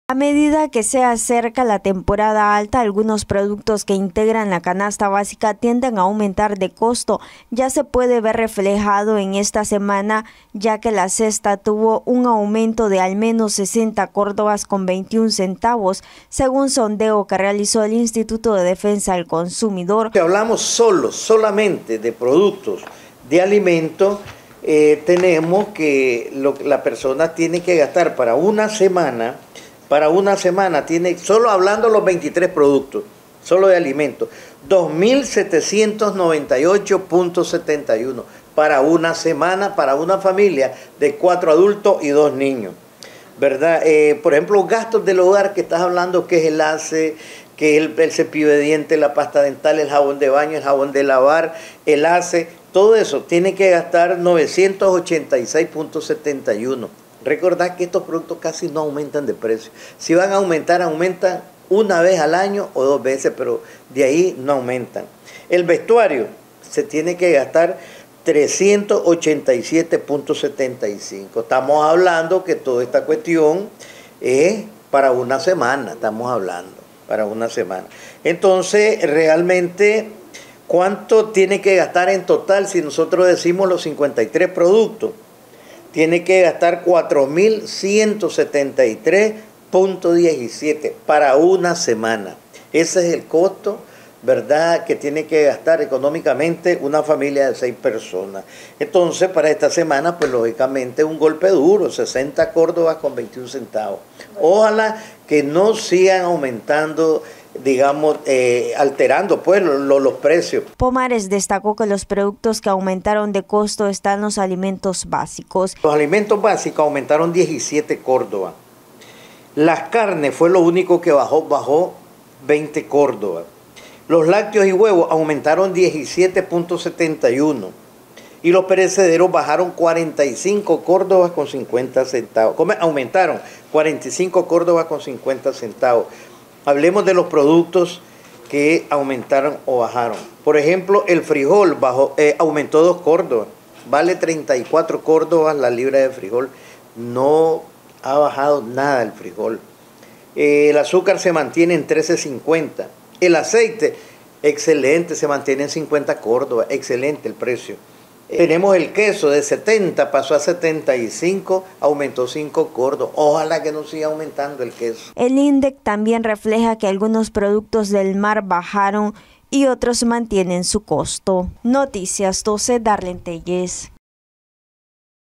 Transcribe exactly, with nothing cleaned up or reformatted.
A medida que se acerca la temporada alta, algunos productos que integran la canasta básica tienden a aumentar de costo. Ya se puede ver reflejado en esta semana, ya que la cesta tuvo un aumento de al menos sesenta córdobas con veintiún centavos, según sondeo que realizó el Instituto de Defensa del Consumidor. Si hablamos solo, solamente de productos de alimento, eh, tenemos que lo, la persona tiene que gastar para una semana, para una semana, tiene, solo hablando los veintitrés productos, solo de alimentos, dos mil setecientos noventa y ocho punto setenta y uno para una semana, para una familia de cuatro adultos y dos niños, ¿verdad? Eh, por ejemplo, gastos del hogar que estás hablando, que es el ace, que es el, el cepillo de dientes, la pasta dental, el jabón de baño, el jabón de lavar, el ace, todo eso tiene que gastar novecientos ochenta y seis punto setenta y uno. Recordad que estos productos casi no aumentan de precio. Si van a aumentar, aumentan una vez al año o dos veces, pero de ahí no aumentan. El vestuario se tiene que gastar trescientos ochenta y siete punto setenta y cinco. Estamos hablando que toda esta cuestión es para una semana, estamos hablando, para una semana. Entonces, realmente, ¿cuánto tiene que gastar en total si nosotros decimos los cincuenta y tres productos? Tiene que gastar cuatro mil ciento setenta y tres punto diecisiete para una semana. Ese es el costo, ¿verdad?, que tiene que gastar económicamente una familia de seis personas. Entonces, para esta semana, pues lógicamente un golpe duro, sesenta córdobas con veintiún centavos. Ojalá que no sigan aumentando, digamos, eh, alterando pues lo, lo, los precios. Pomares destacó que los productos que aumentaron de costo están los alimentos básicos. Los alimentos básicos aumentaron diecisiete córdobas. Las carnes fue lo único que bajó, bajó veinte córdobas. Los lácteos y huevos aumentaron diecisiete punto setenta y uno. Y los perecederos bajaron cuarenta y cinco córdobas con cincuenta centavos. ¿Cómo? Aumentaron cuarenta y cinco córdobas con cincuenta centavos. Hablemos de los productos que aumentaron o bajaron. Por ejemplo, el frijol bajó, eh, aumentó dos córdobas. Vale treinta y cuatro córdobas la libra de frijol. No ha bajado nada el frijol. Eh, el azúcar se mantiene en trece cincuenta. El aceite, excelente, se mantiene en cincuenta córdobas. Excelente el precio. Tenemos el queso de setenta, pasó a setenta y cinco, aumentó cinco córdobas. Ojalá que no siga aumentando el queso. El INDEC también refleja que algunos productos del mar bajaron y otros mantienen su costo. Noticias doce, Darlene Telles.